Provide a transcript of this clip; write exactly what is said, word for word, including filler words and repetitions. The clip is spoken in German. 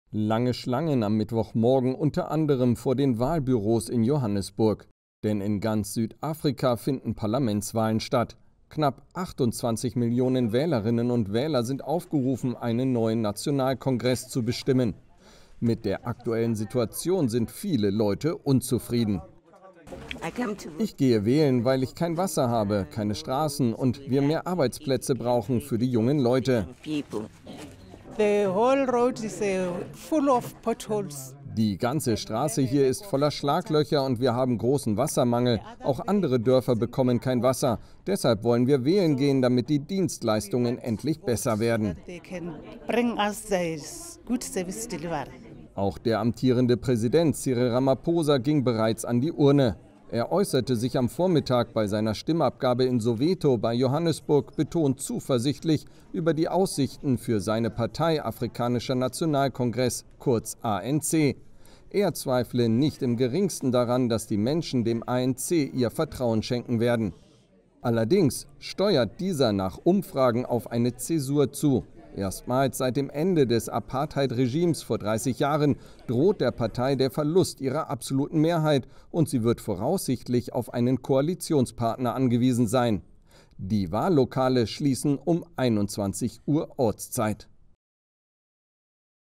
Lange Schlangen am Mittwochmorgen, unter anderem vor den Wahlbüros in Johannesburg. Denn in ganz Südafrika finden Parlamentswahlen statt. Knapp achtundzwanzig Millionen Wählerinnen und Wähler sind aufgerufen, einen neuen Nationalkongress zu bestimmen. Mit der aktuellen Situation sind viele Leute unzufrieden. Ich gehe wählen, weil ich kein Wasser habe, keine Straßen und wir mehr Arbeitsplätze brauchen für die jungen Leute. Die ganze Straße hier ist voller Schlaglöcher und wir haben großen Wassermangel. Auch andere Dörfer bekommen kein Wasser. Deshalb wollen wir wählen gehen, damit die Dienstleistungen endlich besser werden. Auch der amtierende Präsident Cyril Ramaphosa ging bereits an die Urne. Er äußerte sich am Vormittag bei seiner Stimmabgabe in Soweto bei Johannesburg betont zuversichtlich über die Aussichten für seine Partei Afrikanischer Nationalkongress, kurz A N C. Er zweifle nicht im geringsten daran, dass die Menschen dem A N C ihr Vertrauen schenken werden. Allerdings steuert dieser nach Umfragen auf eine Zäsur zu. Erstmals seit dem Ende des Apartheid-Regimes vor dreißig Jahren droht der Partei der Verlust ihrer absoluten Mehrheit und sie wird voraussichtlich auf einen Koalitionspartner angewiesen sein. Die Wahllokale schließen um einundzwanzig Uhr Ortszeit.